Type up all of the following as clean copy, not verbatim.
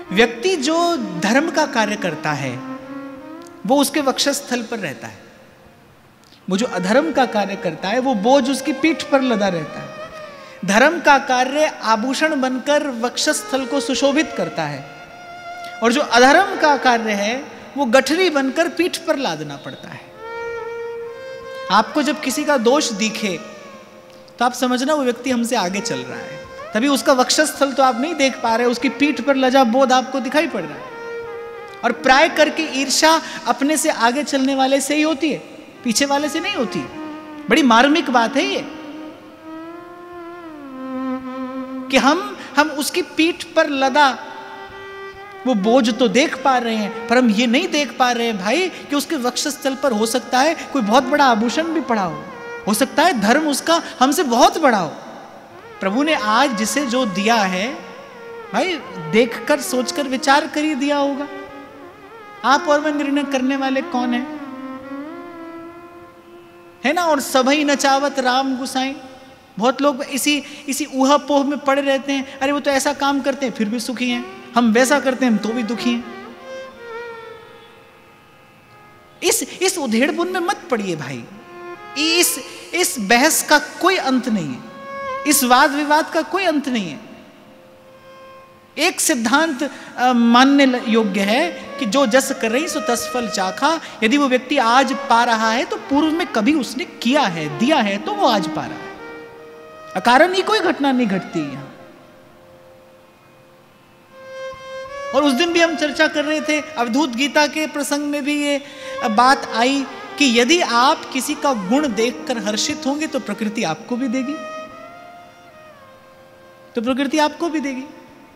व्यक्ति जो धर्म का कार्य करता है वो उसके वक्षस्थल पर रहता है, वो जो अधर्म का कार्य करता है वो बोझ उसकी पीठ पर लदा रहता है। धर्म का कार्य आभूषण बनकर वक्षस्थल को सुशोभित करता है और जो अधर्म का कार्य है वो गठरी बनकर पीठ पर लादना पड़ता है। आपको जब किसी का दोष दिखे तो आप समझना वो व्यक्ति हमसे आगे चल रहा है, तभी उसका वक्षस्थल तो आप नहीं देख पा रहे, उसकी पीठ पर लजा बोध आपको दिखाई पड़ रहा है। और प्राय करके ईर्ष्या अपने से आगे चलने वाले से ही होती है, पीछे वाले से नहीं होती। बड़ी मार्मिक बात है ये कि हम उसकी पीठ पर लदा वो बोझ तो देख पा रहे हैं, पर हम ये नहीं देख पा रहे हैं भाई कि उसके वक्षस्थल पर हो सकता है कोई बहुत बड़ा आभूषण भी पड़ा हो सकता है धर्म उसका हमसे बहुत बड़ा हो। प्रभु ने आज जिसे जो दिया है भाई देखकर सोचकर विचार कर ही दिया होगा। आप और मैं निर्णय करने वाले कौन है ना। और सभई नचावत राम गुसाई, बहुत लोग इसी ऊहापोह में पड़े रहते हैं, अरे वो तो ऐसा काम करते हैं फिर भी सुखी हैं, हम वैसा करते हैं तो भी दुखी हैं। इस उधेड़बुन में मत पड़िए भाई। इस बहस का कोई अंत नहीं है, इस वाद विवाद का कोई अंत नहीं है। एक सिद्धांत मानने योग्य है कि जो जस कर रही सो तस फल चाखा। यदि वो व्यक्ति आज पा रहा है तो पूर्व में कभी उसने किया है, दिया है, तो वो आज पा रहा है। अकारण ही कोई घटना नहीं घटती यहां। और उस दिन भी हम चर्चा कर रहे थे, अवधूत गीता के प्रसंग में भी ये बात आई कि यदि आप किसी का गुण देखकर हर्षित होंगे तो प्रकृति आपको भी देगी, तो प्रकृति आपको भी देगी।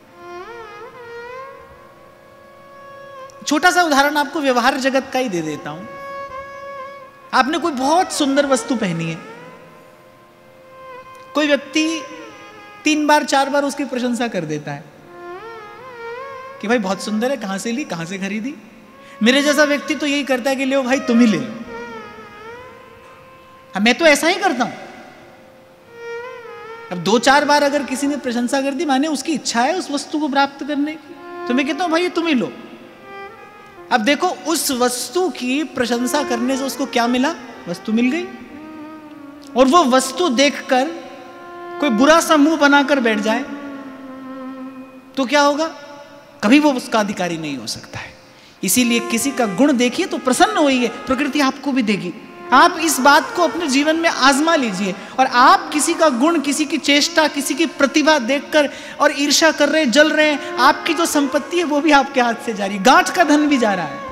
छोटा सा उदाहरण आपको व्यवहार जगत का ही दे देता हूं। आपने कोई बहुत सुंदर वस्तु पहनी है, कोई व्यक्ति 3 बार 4 बार उसकी प्रशंसा कर देता है कि भाई बहुत सुंदर है, कहां से ली, कहां से खरीदी। मेरे जैसा व्यक्ति तो यही करता है कि लो भाई तुम ही ले लो। मैं तो ऐसा ही करता हूं। अब 2-4 बार अगर किसी ने प्रशंसा कर दी, माने उसकी इच्छा है उस वस्तु को प्राप्त करने की, तो मैं कहता हूं भाई तुम ही लो। अब देखो उस वस्तु की प्रशंसा करने से उसको क्या मिला, वस्तु मिल गई। और वो वस्तु देखकर कोई बुरा सा मुंह बनाकर बैठ जाए तो क्या होगा, कभी वो उसका अधिकारी नहीं हो सकता है। इसीलिए किसी का गुण देखिए तो प्रसन्न होइए, प्रकृति आपको भी देगी। आप इस बात को अपने जीवन में आजमा लीजिए। और आप किसी का गुण, किसी की चेष्टा, किसी की प्रतिभा देखकर और ईर्ष्या कर रहे हैं, जल रहे हैं, आपकी जो संपत्ति है वो भी आपके हाथ से जा रही है, गांठ का धन भी जा रहा है।